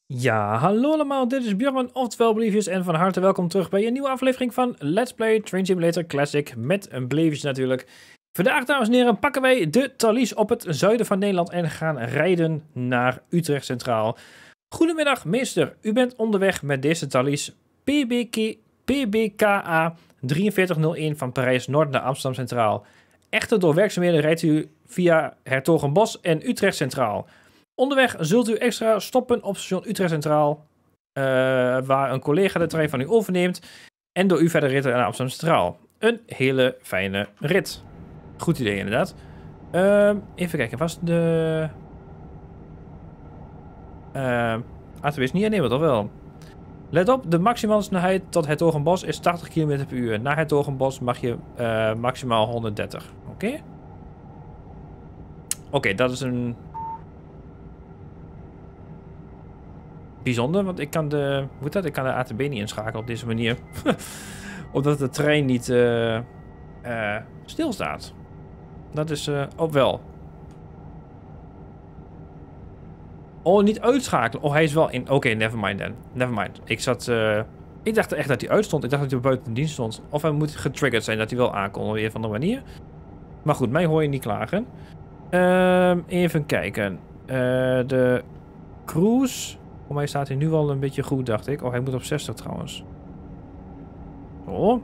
Ja, hallo allemaal, dit is Björn, oftewel Believers, en van harte welkom terug bij een nieuwe aflevering van Let's Play Train Simulator Classic, met een Believers natuurlijk. Vandaag, dames en heren, pakken wij de Thalys op het zuiden van Nederland en gaan rijden naar Utrecht Centraal. Goedemiddag, meester. U bent onderweg met deze Thalys PBKA 4301 van Parijs Noord naar Amsterdam Centraal. Echter door werkzaamheden rijdt u via Hertogenbosch en Utrecht Centraal. Onderweg zult u extra stoppen op station Utrecht Centraal, waar een collega de trein van u overneemt en door u verder ritten naar Amsterdam Centraal. Een hele fijne rit. Goed idee inderdaad. Even kijken, was de... ATW is niet aanneembaar, toch wel? Let op, de maximale snelheid tot Hertogenbosch is 80 km per uur. Na Hertogenbosch mag je maximaal 130. Oké? Oké, dat is een... bijzonder, want ik kan de... Hoe dat? Ik kan de ATB niet inschakelen op deze manier. Omdat de trein niet stilstaat. Dat is ook wel. Oh, niet uitschakelen. Oh, hij is wel in... Oké, nevermind dan. Nevermind. Ik dacht echt dat hij uitstond. Ik dacht dat hij buiten dienst stond. Of hij moet getriggerd zijn dat hij wel aankomt op een of andere manier. Maar goed, mij hoor je niet klagen. Even kijken. De cruise... Voor mij staat hij nu al een beetje goed, dacht ik. Oh, hij moet op 60 trouwens. Zo.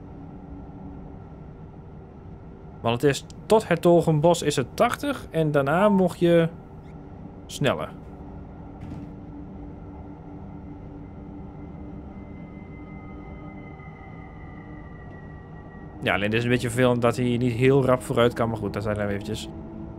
Want het is tot Hertogenbosch is het 80 en daarna mocht je sneller. Ja, alleen dit is een beetje vervelend dat hij niet heel rap vooruit kan, maar goed, dat zijn we eventjes.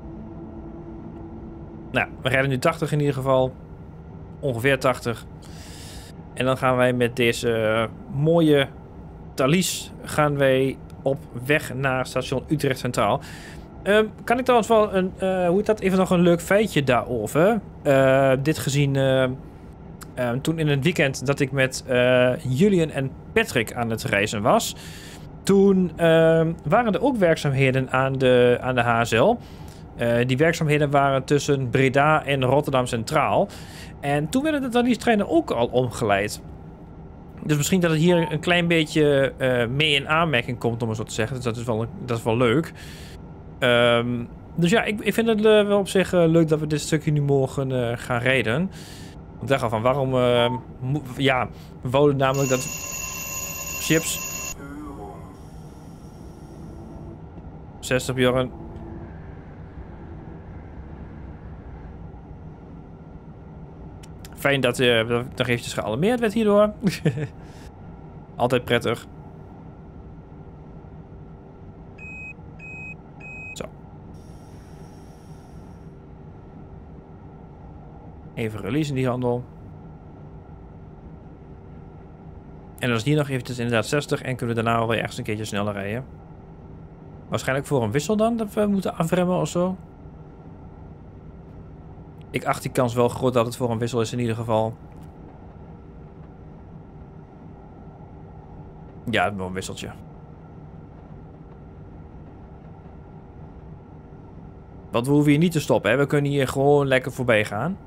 Nou, we rijden nu 80 in ieder geval. Ongeveer 80. En dan gaan wij met deze mooie Thalys gaan wij op weg naar station Utrecht Centraal. Kan ik trouwens wel een... hoe heet dat? Even nog een leuk feitje daarover. Dit gezien toen in het weekend dat ik met Julian en Patrick aan het reizen was. Toen waren er ook werkzaamheden aan de HSL. Die werkzaamheden waren tussen Breda en Rotterdam Centraal. En toen werden de Thalys-treinen ook al omgeleid. Dus misschien dat het hier een klein beetje mee in aanmerking komt, om het zo te zeggen. Dus dat is wel leuk. Dus ja, ik vind het wel op zich leuk dat we dit stukje nu mogen gaan rijden. Ik dacht al van waarom... ja, we wouden namelijk dat... Chips. 60, Björn. Fijn dat nog eventjes gealarmeerd werd hierdoor. Altijd prettig. Zo. Even releasen die handel. En dan is hier nog eventjes inderdaad 60 en kunnen we daarna wel weer ergens een keertje sneller rijden. Waarschijnlijk voor een wissel dan, dat we moeten afremmen of zo. Ik acht die kans wel groot dat het voor een wissel is in ieder geval. Ja, wel een wisseltje. Want we hoeven hier niet te stoppen, hè. We kunnen hier gewoon lekker voorbij gaan.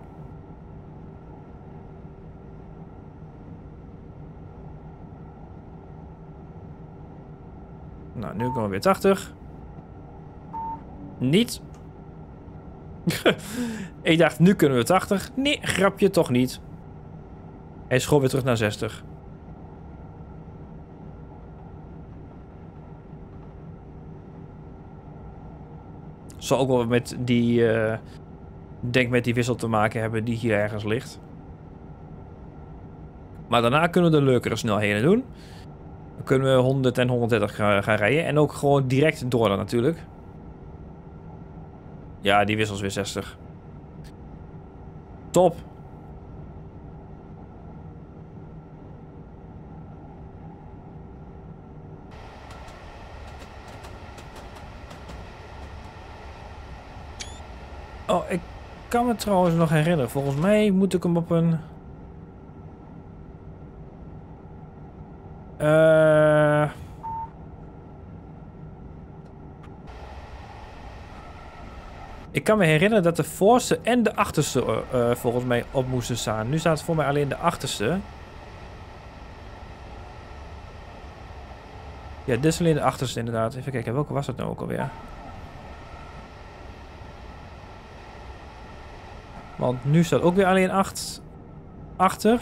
Nou, nu komen we weer 80. Niet. Ik dacht, nu kunnen we 80. Nee, grapje, toch niet. Hij is gewoon weer terug naar 60. Zal ook wel met die... denk met die wissel te maken hebben die hier ergens ligt. Maar daarna kunnen we de leukere snelheden doen. Dan kunnen we 100 en 130 gaan rijden. En ook gewoon direct door dan natuurlijk. Ja, die wissels weer 60. Top. Oh, ik kan me trouwens nog herinneren. Volgens mij moet ik hem op een... Ik kan me herinneren dat de voorste en de achterste volgens mij op moesten staan. Nu staat voor mij alleen de achterste. Ja, dit is alleen de achterste inderdaad. Even kijken, welke was het nou ook alweer? Want nu staat ook weer alleen 8 achter.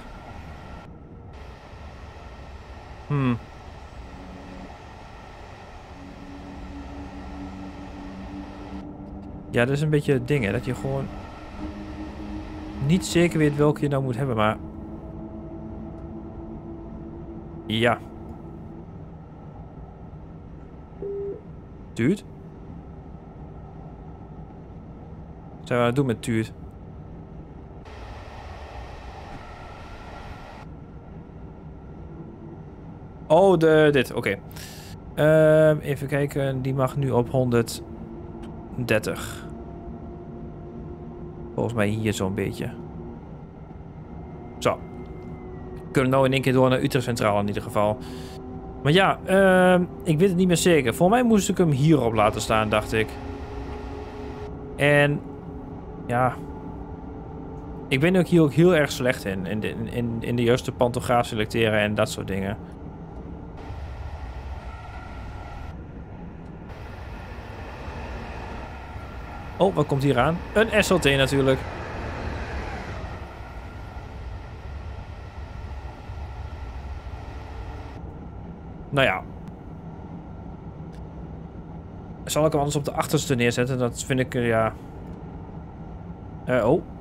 Ja, dat is een beetje het ding, hè. Dat je gewoon niet zeker weet welke je nou moet hebben, maar... Ja. Tuut? Wat zijn we aan het doen met Tuut? Oh, dit. Oké. Even kijken. Die mag nu op 130. Volgens mij hier zo'n beetje. Zo. We kunnen nou in één keer door naar Utrecht Centraal in ieder geval. Maar ja, ik weet het niet meer zeker. Voor mij moest ik hem hierop laten staan, dacht ik. En... Ja... Ik ben ook hier ook heel erg slecht in de juiste pantograaf selecteren en dat soort dingen. Oh, wat komt hier aan? Een SLT natuurlijk. Nou ja. Zal ik hem anders op de achterste neerzetten? Dat vind ik, ja... oh.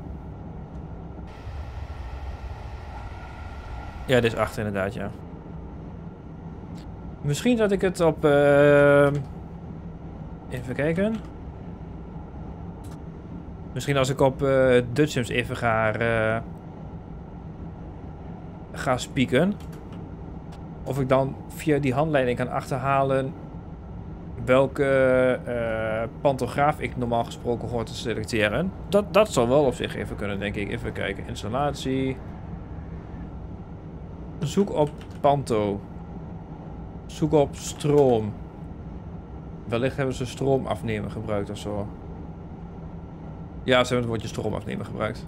Ja, dit is 8 inderdaad, ja. Misschien dat ik het op... even kijken. Misschien als ik op Dutch Sims even ga spieken. Of ik dan via die handleiding kan achterhalen welke pantograaf ik normaal gesproken hoor te selecteren. Dat zal wel op zich even kunnen, denk ik. Even kijken. Installatie. Zoek op panto. Zoek op stroom. Wellicht hebben ze stroomafnemer gebruikt of zo. Ja, ze hebben het woordje stroomafnemer gebruikt.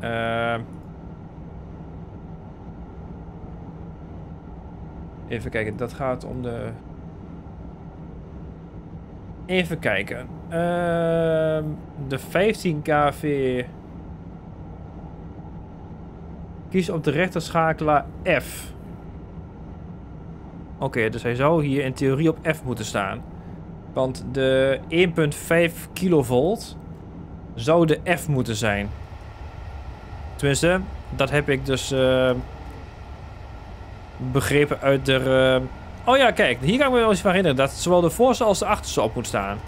Even kijken, dat gaat om de... Even kijken. De 15 kV... Kies op de rechterschakelaar F. Oké, dus hij zou hier in theorie op F moeten staan. Want de 1.5 kilovolt zou de F moeten zijn. Tenminste, dat heb ik dus begrepen uit de... Oh ja, kijk, hier kan ik me wel eens van herinneren dat zowel de voorste als de achterste op moet staan.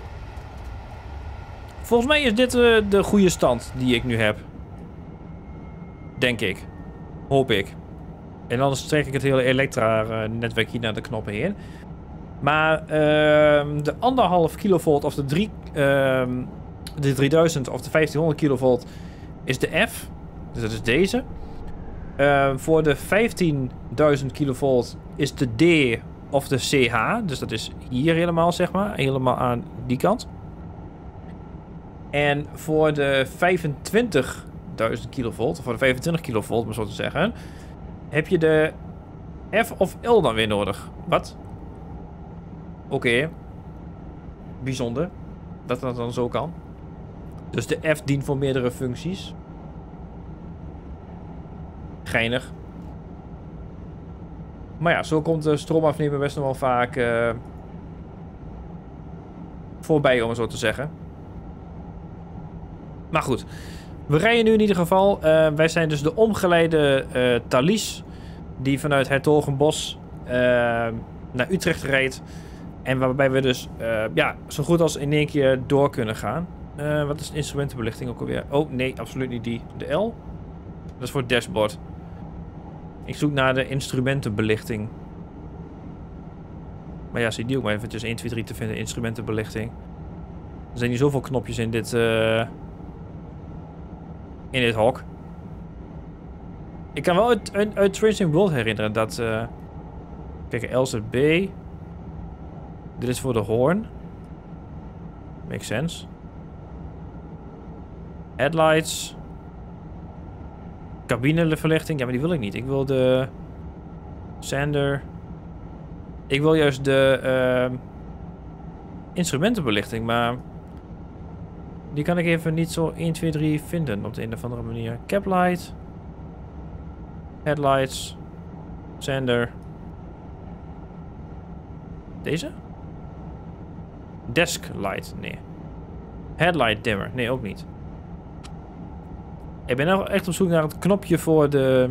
Volgens mij is dit de goede stand die ik nu heb. Denk ik. Hoop ik. En anders trek ik het hele Elektra-netwerk hier naar de knoppen heen. Maar de 1,5 kilovolt of de 3000 of de 1500 kilovolt is de F. Dus dat is deze. Voor de 15.000 kilovolt is de D of de CH. Dus dat is hier helemaal, zeg maar. Helemaal aan die kant. En voor de 25.000 kilovolt, of voor de 25 kilovolt, om zo te zeggen, heb je de F of L dan weer nodig. Wat? Oké. Bijzonder. Dat dat dan zo kan. Dus de F dient voor meerdere functies. Geinig. Maar ja, zo komt de stroomafnemer best nog wel vaak voorbij, om het zo te zeggen. Maar goed. We rijden nu in ieder geval. Wij zijn dus de omgeleide Thalys. Die vanuit Hertogenbosch naar Utrecht rijdt. En waarbij we dus ja, zo goed als in één keer door kunnen gaan. Wat is de instrumentenbelichting ook alweer? Oh, nee, absoluut niet die. De L? Dat is voor het dashboard. Ik zoek naar de instrumentenbelichting. Maar ja, zie die ook maar eventjes 1, 2, 3 te vinden. Instrumentenbelichting. Er zijn hier zoveel knopjes in dit hok. Ik kan wel uit Tracing World herinneren dat... kijk, LZB. Dit is voor de hoorn. Makes sense. Headlights. Cabineverlichting. Ja, maar die wil ik niet. Ik wil de... Sander. Ik wil juist de... instrumentenbelichting, maar... Die kan ik even niet zo 1, 2, 3 vinden op de een of andere manier. Caplight. Headlights. Sander. Deze? Desk light. Nee. Headlight dimmer. Nee, ook niet. Ik ben nou echt op zoek naar het knopje voor de...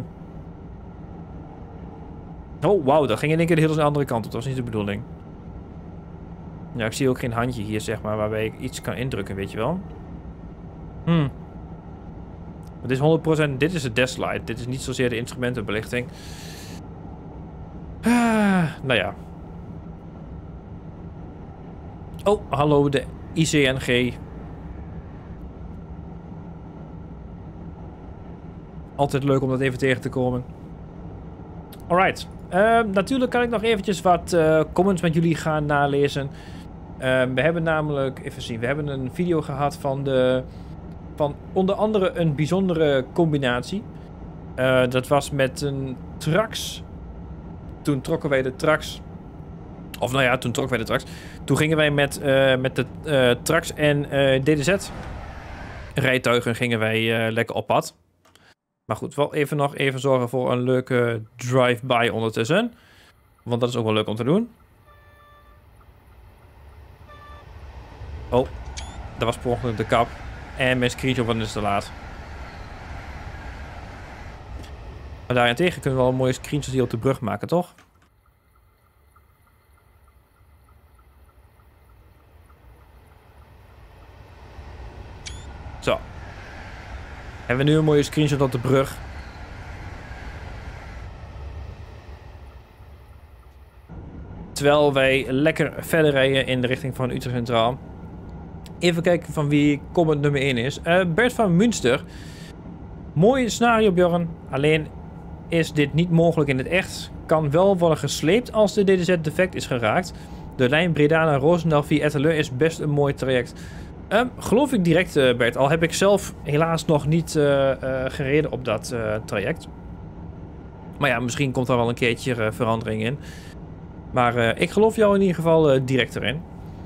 Oh, wauw. Dat ging in één keer de hele andere kant op. Dat was niet de bedoeling. Ja, ik zie ook geen handje hier, zeg maar, waarbij ik iets kan indrukken, weet je wel. Het is 100%... Dit is de desk light. Dit is niet zozeer de instrumentenbelichting. Nou ja. Oh, hallo, de ICNG. Altijd leuk om dat even tegen te komen. Alright. Natuurlijk kan ik nog eventjes wat comments met jullie gaan nalezen. We hebben namelijk... Even zien. We hebben een video gehad van onder andere een bijzondere combinatie. Dat was met een Trax. Toen trokken wij de Trax. Of nou ja, toen trokken wij de Trax. Toen gingen wij met de Trax en DDZ rijtuigen gingen wij lekker op pad. Maar goed, wel even zorgen voor een leuke drive-by ondertussen. Want dat is ook wel leuk om te doen. Oh, dat was per ongeluk de kap. En mijn screenshot was dus te laat. Maar daarentegen kunnen we wel een mooie screenshots hier op de brug maken, toch? Zo. Hebben we nu een mooie screenshot op de brug. Terwijl wij lekker verder rijden in de richting van Utrecht Centraal. Even kijken van wie comment nummer 1 is. Bert van Münster. Mooi scenario, Bjorn. Alleen is dit niet mogelijk in het echt. Kan wel worden gesleept als de DDZ defect is geraakt. De lijn Breda naar Roosendaal via Etteleur is best een mooi traject. Geloof ik direct, Bert. Al heb ik zelf helaas nog niet gereden op dat traject. Maar ja, misschien komt er wel een keertje verandering in. Maar ik geloof jou in ieder geval direct erin.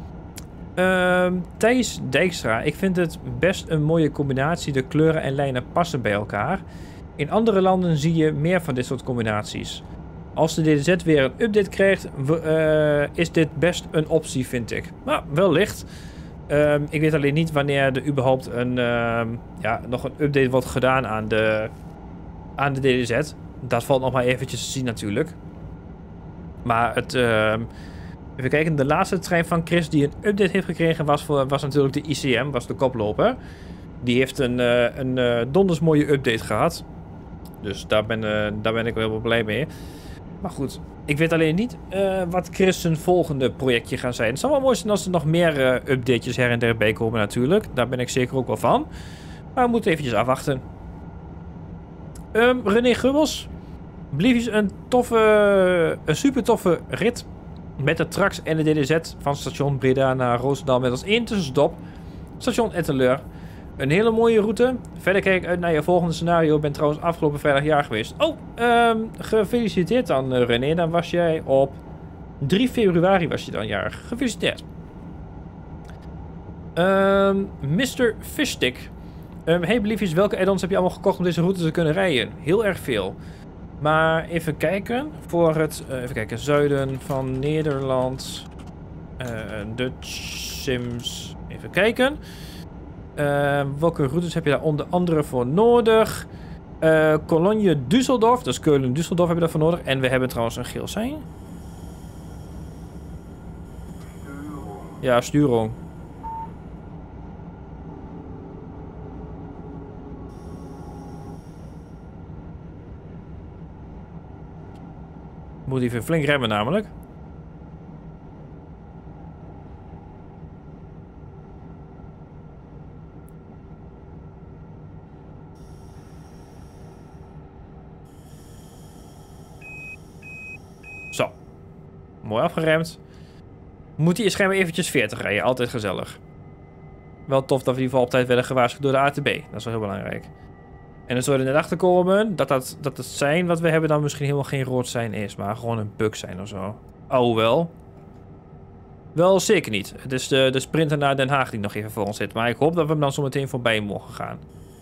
Thijs Dijkstra. Ik vind het best een mooie combinatie. De kleuren en lijnen passen bij elkaar. In andere landen zie je meer van dit soort combinaties. Als de DDZ weer een update krijgt, is dit best een optie, vind ik. Maar wel licht. Ik weet alleen niet wanneer er überhaupt nog een update wordt gedaan aan de DDZ. Dat valt nog maar eventjes te zien natuurlijk. Maar even kijken, de laatste trein van Chris die een update heeft gekregen was natuurlijk de ICM, was de koploper. Die heeft een donders mooie update gehad. Dus daar ben ik wel heel blij mee. Maar goed, ik weet alleen niet wat Chris zijn volgende projectje gaat zijn. Het zou wel mooi zijn als er nog meer updatejes her en der bij komen natuurlijk. Daar ben ik zeker ook wel van. Maar we moeten eventjes afwachten. René Gubbels. Bliefjes een super toffe rit. Met de Trax en de DDZ van station Breda naar Roosendaal met als één tussenstop station Etteleur. Een hele mooie route. Verder kijk ik uit naar je volgende scenario. Ik ben trouwens afgelopen vrijdag jaar geweest. Oh, gefeliciteerd dan René. Dan was jij op 3 februari was je dan jarig. Gefeliciteerd. Mr. Fishstick. Hey bliefjes, welke add-ons heb je allemaal gekocht om deze route te kunnen rijden? Heel erg veel. Maar even kijken. Voor het zuiden van Nederland. Dutch Sims. Even kijken. Welke routes heb je daar onder andere voor nodig? Cologne Düsseldorf. Dus Keulen-Düsseldorf hebben we daarvoor nodig. En we hebben trouwens een geel sein. Ja, Stürung. Moet even flink remmen namelijk. Zo. Mooi afgeremd. Moet hij schijnbaar eventjes 40 rijden. Altijd gezellig. wel tof dat we in ieder geval op tijd werden gewaarschuwd door de ATB. Dat is wel heel belangrijk. En dan zullen we er net achter komen dat het sein wat we hebben dan misschien helemaal geen rood sein is, maar gewoon een bug zijn of zo. Oh, wel zeker niet. Het is de sprinter naar Den Haag die nog even voor ons zit. Maar ik hoop dat we hem dan zo meteen voorbij mogen gaan.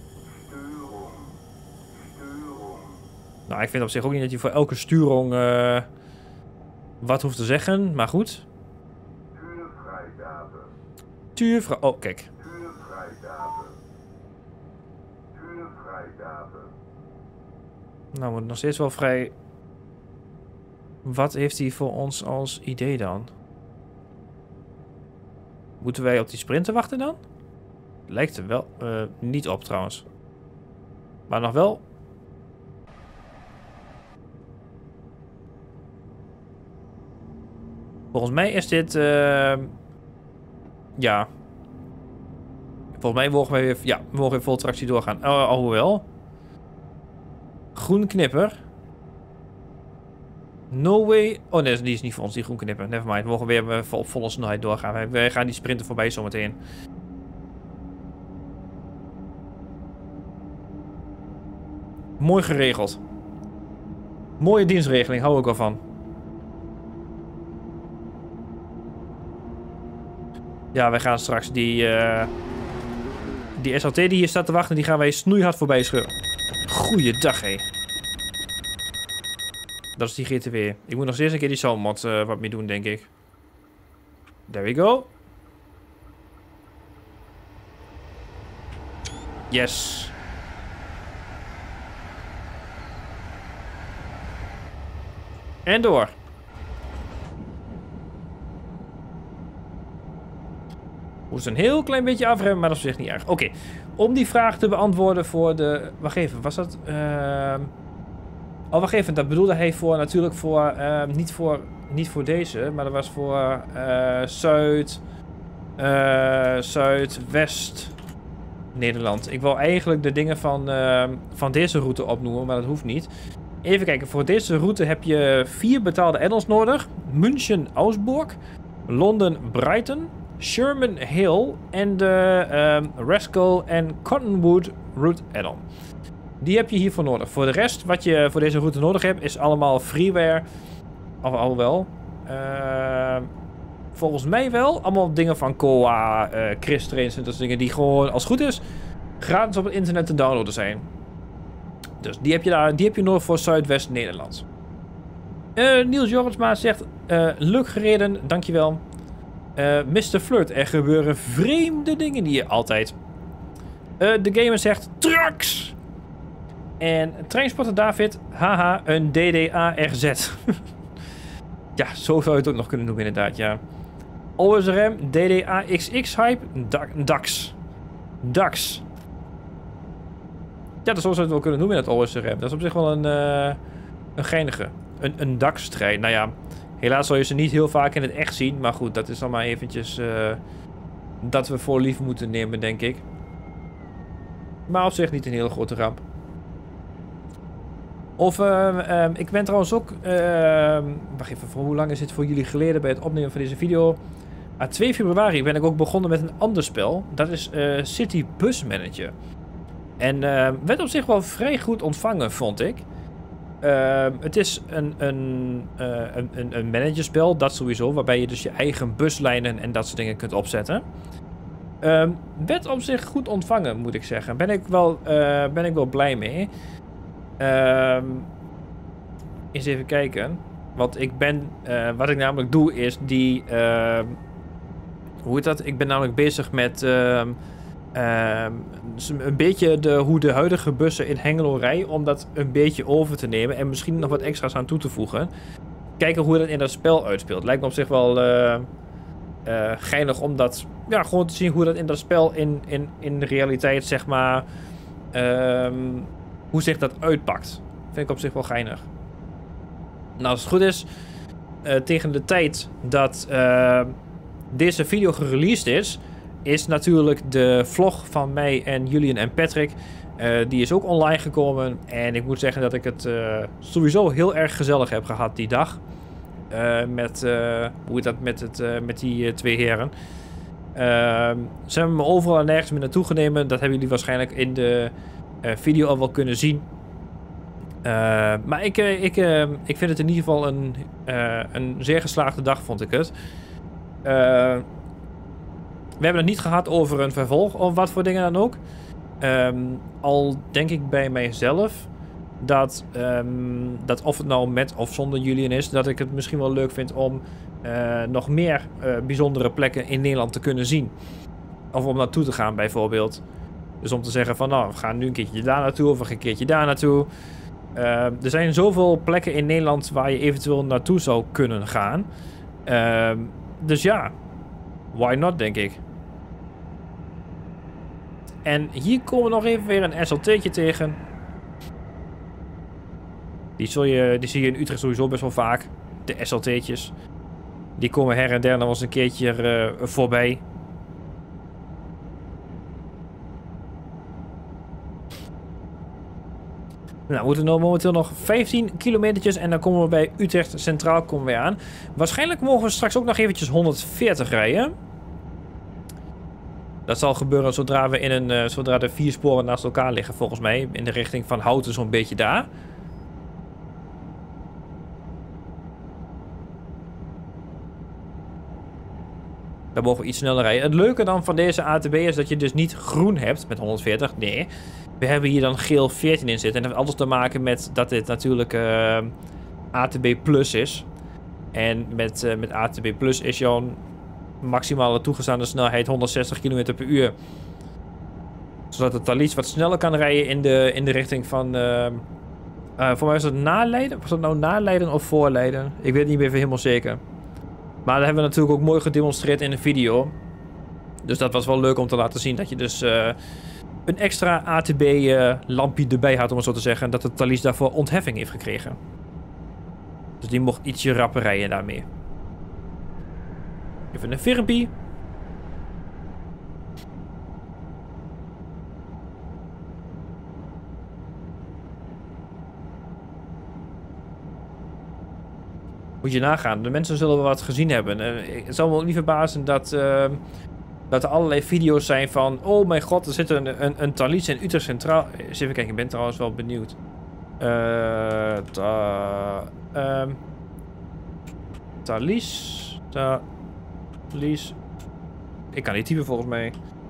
Nou, ik vind op zich ook niet dat je voor elke sturing wat hoeft te zeggen, maar goed. Oh, kijk. Nou, wordt nog steeds wel vrij. Wat heeft hij voor ons als idee dan? Moeten wij op die sprinter wachten dan? Lijkt er wel niet op trouwens. Maar nog wel. Volgens mij is dit... ja. Volgens mij mogen we weer... Ja, we mogen weer vol tractie doorgaan. Alhoewel. Groen knipper. No way. Oh nee, die is niet voor ons, die groen knipper. Nevermind. We mogen weer op volle snelheid doorgaan. Wij gaan die sprinter voorbij zometeen. Mooi geregeld. Mooie dienstregeling, hou ik wel van. Ja, wij gaan straks die SLT die hier staat te wachten, die gaan wij snoeihard voorbij scheuren. Goeiedag, hé. Dat is die GTW. Ik moet nog steeds een keer die Salmod wat mee doen, denk ik. There we go. Yes. En door. Moest een heel klein beetje afremmen, maar dat is op zich niet erg. Oké, om die vraag te beantwoorden voor de... Wacht even, was dat... Oh, wacht even, dat bedoelde hij voor natuurlijk voor... niet voor deze, maar dat was voor Zuidwest Nederland. Ik wil eigenlijk de dingen van deze route opnoemen, maar dat hoeft niet. Even kijken, voor deze route heb je 4 betaalde add-ons nodig. München Augsburg, Londen Brighton, Sherman Hill en de Rascal en Cottonwood route add-on. Die heb je hiervoor nodig. Voor de rest, wat je voor deze route nodig hebt, is allemaal freeware. Of alhoewel. Volgens mij wel. Allemaal dingen van Koa, Chris Trains en dat soort dingen die gewoon, als het goed is, gratis op het internet te downloaden zijn. Dus die heb je nodig voor Zuidwest-Nederland. Niels Jorritsma zegt, leuk gereden, dankjewel. Mr. Flirt, er gebeuren vreemde dingen hier altijd. De gamer zegt, trucks! En Treinspotter David, haha, een DDA-RZ. Ja, zo zou je het ook nog kunnen noemen inderdaad, ja. OSRM, DDA-XX-hype, DAX. DAX. Ja, dat zou je het wel kunnen noemen in het OSRM. Dat is op zich wel een geinige. Een DAX-trein. Nou ja, helaas zal je ze niet heel vaak in het echt zien. Maar goed, dat is dan maar eventjes dat we voor lief moeten nemen, denk ik. Maar op zich niet een hele grote ramp. Of, ik ben trouwens ook... wacht even, voor hoe lang is het voor jullie geleden bij het opnemen van deze video? 2 februari ben ik ook begonnen met een ander spel. Dat is City Bus Manager. En werd op zich wel vrij goed ontvangen, vond ik. Het is een managerspel, dat sowieso, waarbij je dus je eigen buslijnen en dat soort dingen kunt opzetten. Werd op zich goed ontvangen, moet ik zeggen. Ben ik wel blij mee. Eens even kijken. Want wat ik namelijk doe is die... hoe heet dat? Ik ben namelijk bezig met... een beetje hoe de huidige bussen in Hengelo rijden, om dat een beetje over te nemen en misschien nog wat extra's aan toe te voegen. Kijken hoe dat in dat spel uitspeelt. Lijkt me op zich wel geinig om dat, ja, gewoon te zien hoe dat in dat spel in de realiteit, zeg maar, hoe zich dat uitpakt. Vind ik op zich wel geinig. Nou, als het goed is, tegen de tijd dat deze video gereleased is natuurlijk de vlog van mij en Julian en Patrick. Die is ook online gekomen. En ik moet zeggen dat ik het sowieso heel erg gezellig heb gehad die dag. Met die 2 heren. Ze hebben me overal en nergens meer naartoe genomen. Dat hebben jullie waarschijnlijk in de video al wel kunnen zien. Maar ik vind het in ieder geval een zeer geslaagde dag, vond ik het. We hebben het niet gehad over een vervolg of wat voor dingen dan ook. Al denk ik bij mijzelf dat of het nou met of zonder Julian is, dat ik het misschien wel leuk vind om nog meer bijzondere plekken in Nederland te kunnen zien. Of om naartoe te gaan bijvoorbeeld. Dus om te zeggen van nou, we gaan nu een keertje daar naartoe of een keertje daar naartoe. Er zijn zoveel plekken in Nederland waar je eventueel naartoe zou kunnen gaan. Dus ja, why not, denk ik. En hier komen we nog even weer een SLT'tje tegen. Die zie je in Utrecht sowieso best wel vaak. De SLT'tjes. Die komen her en der nog eens een keertje voorbij. Nou, we moeten momenteel nog 15 kilometertjes en dan komen we bij Utrecht Centraal aan. Waarschijnlijk mogen we straks ook nog eventjes 140 rijden. Dat zal gebeuren zodra de 4 sporen naast elkaar liggen, volgens mij. In de richting van Houten, zo'n beetje daar. Dan mogen we iets sneller rijden. Het leuke dan van deze ATB is dat je dus niet groen hebt met 140. Nee, we hebben hier dan geel 14 in zitten. En dat heeft alles te maken met dat dit natuurlijk ATB Plus is. En met ATB Plus is jouw maximale toegestaande snelheid 160 km per uur. Zodat het Thalys wat sneller kan rijden in de richting van... voor mij was het Naleiden. Was dat nou Naleiden of Voorleiden? Ik weet het niet meer helemaal zeker. Maar dat hebben we natuurlijk ook mooi gedemonstreerd in de video. Dus dat was wel leuk om te laten zien dat je dus een extra ATB-lampje erbij had, om het zo te zeggen. En dat de Thalys daarvoor ontheffing heeft gekregen. Dus die mocht ietsje rapper rijden daarmee. Even een Virpie. Moet je nagaan. De mensen zullen wel wat gezien hebben. Het zal me ook niet verbazen dat er allerlei video's zijn van... Oh mijn god, er zit een Thalys in Utrecht Centraal. Eens even kijken, ik ben trouwens wel benieuwd. Thalys. Ik kan niet typen volgens mij.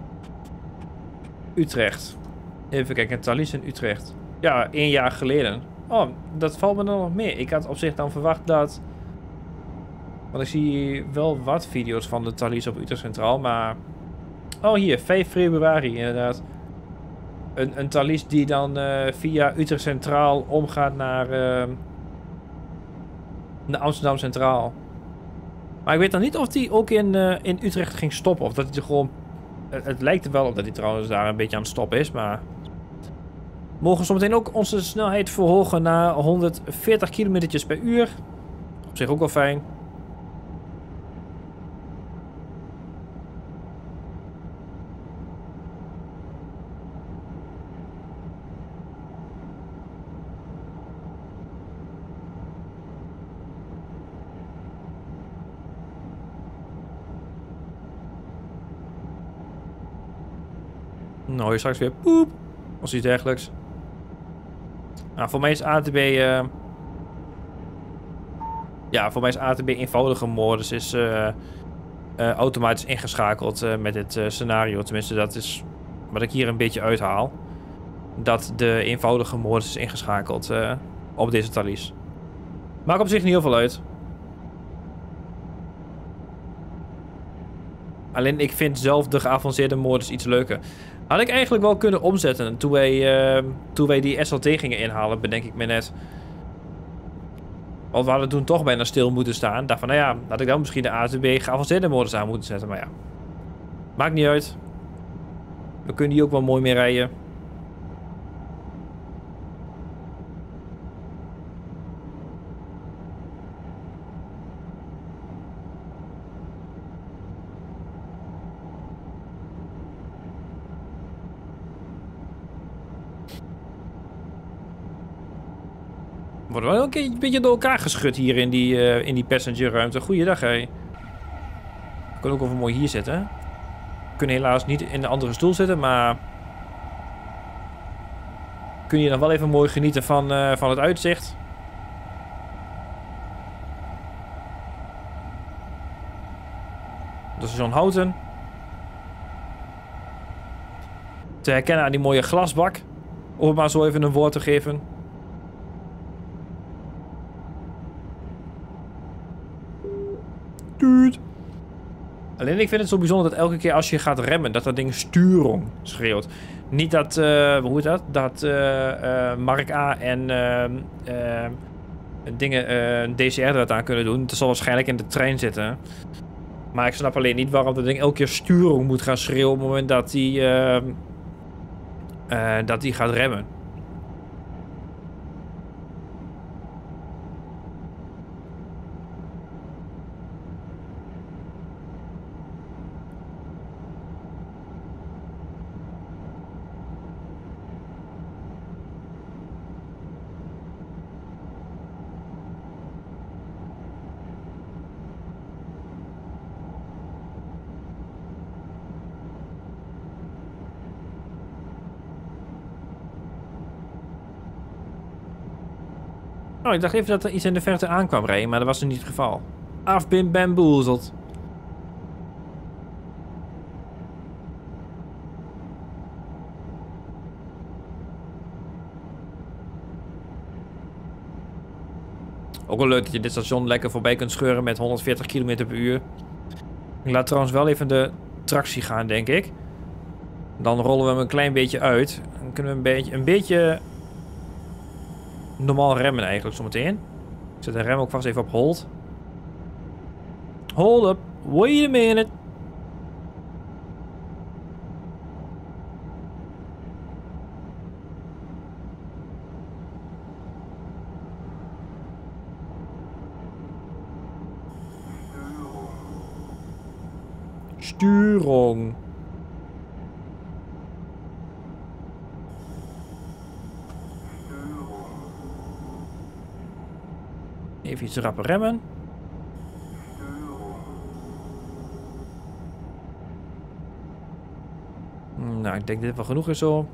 Utrecht. Even kijken, Thalys in Utrecht. Ja, 1 jaar geleden. Oh, dat valt me dan nog meer. Ik had op zich dan verwacht dat... Want ik zie wel wat video's van de Thalys op Utrecht Centraal, maar... Oh, hier, 5 februari inderdaad. Een Thalys die dan via Utrecht Centraal omgaat naar Amsterdam Centraal. Maar ik weet dan niet of die ook in Utrecht ging stoppen. Of dat hij er gewoon... Het lijkt er wel op dat hij trouwens daar een beetje aan het stoppen is, maar... Mogen zometeen ook onze snelheid verhogen naar 140 km per uur. Op zich ook wel fijn. Nou, hier straks weer poep. Of iets dergelijks. Nou, voor mij is ATB... Ja, voor mij is ATB eenvoudige modus. Is automatisch ingeschakeld met dit scenario. Tenminste, dat is wat ik hier een beetje uithaal. Dat de eenvoudige modus is ingeschakeld op deze Thalys. Maakt op zich niet heel veel uit. Alleen ik vind zelf de geavanceerde modus iets leuker. Had ik eigenlijk wel kunnen omzetten toen wij die SLT gingen inhalen, bedenk ik me net. Want we hadden toen toch bijna stil moeten staan. Dacht van, nou ja, had ik dan misschien de ATB geavanceerde modus aan moeten zetten. Maar ja, maakt niet uit. We kunnen hier ook wel mooi mee rijden. Wordt wel een beetje door elkaar geschud hier in die passengerruimte. Goeiedag, hé. Ik kan ook even mooi hier zitten. kunnen helaas niet in de andere stoel zitten, maar kun je dan wel even mooi genieten van het uitzicht. Dat is zo'n houten. Te herkennen aan die mooie glasbak. Om het maar zo even een woord te geven. Duurt. Alleen ik vind het zo bijzonder dat elke keer als je gaat remmen, dat ding sturing schreeuwt. Niet dat, hoe heet dat? Dat Mark A en dingen DCR er wat aan kunnen doen. Het zal waarschijnlijk in de trein zitten. Maar ik snap alleen niet waarom dat ding elke keer sturing moet gaan schreeuwen op het moment dat hij gaat remmen. Oh, ik dacht even dat er iets in de verte aankwam rijden, maar dat was er niet het geval. I've been bamboozled. Ook wel leuk dat je dit station lekker voorbij kunt scheuren met 140 km per uur. Ik laat trouwens wel even de tractie gaan, denk ik. Dan rollen we hem een klein beetje uit. Dan kunnen we een beetje normaal remmen eigenlijk zometeen. Ik zet de rem ook vast even op hold. Hold up. Wait a minute. Sturing. Even iets rapper remmen. Nou, ik denk dat dit wel genoeg is zo.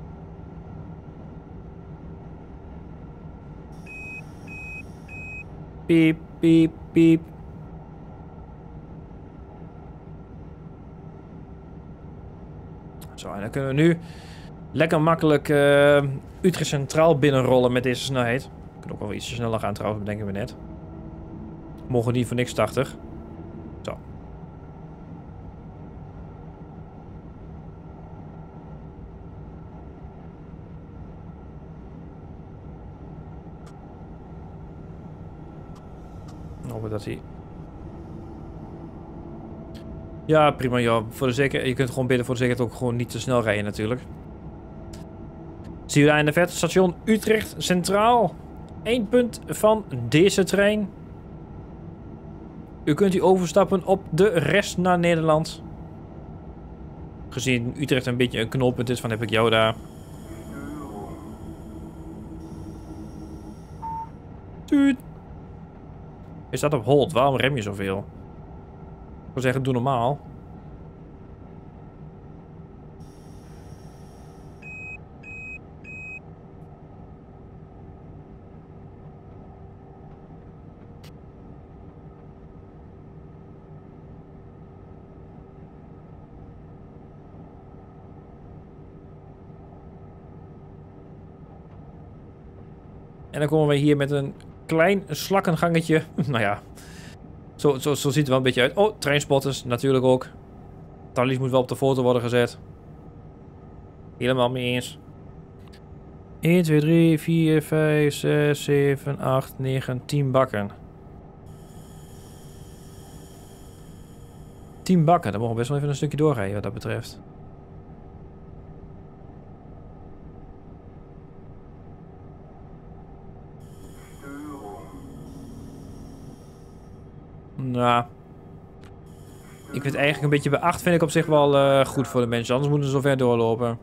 Piep, piep, piep. Zo, en dan kunnen we nu lekker makkelijk Utrecht Centraal binnenrollen met deze snelheid. We kunnen ook wel iets sneller gaan trouwens, bedenken we net. Mogen niet voor niks 80. Zo. Hopen dat hij... Ja, prima joh. Voor de zeker... Je kunt gewoon bidden voor de zekerheid ook gewoon niet te snel rijden natuurlijk. Zie je daar in de verte station Utrecht Centraal. 1 punt van deze trein. U kunt u overstappen op de rest naar Nederland. Gezien Utrecht een beetje een knooppunt is van heb ik jou daar. Tuut. Je staat op hold. Waarom rem je zoveel? Ik wil zeggen, doe normaal. En dan komen we hier met een klein slakkengangetje. Nou ja, zo ziet het wel een beetje uit. Oh, treinspotters natuurlijk ook. Thalys moet wel op de foto worden gezet. Helemaal mee eens. 1, 2, 3, 4, 5, 6, 7, 8, 9, 10 bakken. 10 bakken, dan mogen we best wel even een stukje doorrijden wat dat betreft. Nou, ik vind eigenlijk een beetje bij 8 vind ik op zich wel goed voor de mensen. Anders moeten ze zo ver doorlopen.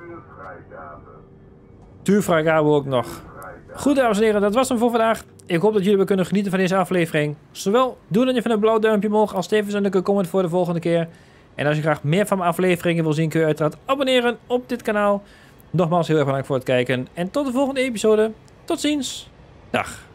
Tuurvrijgave ook nog. Goed dames en heren, dat was hem voor vandaag. Ik hoop dat jullie weer kunnen genieten van deze aflevering. Zowel doe dan even een blauw duimpje omhoog als tevens een comment voor de volgende keer. En als je graag meer van mijn afleveringen wil zien, kun je uiteraard abonneren op dit kanaal. Nogmaals heel erg bedankt voor het kijken. En tot de volgende episode. Tot ziens. Dag.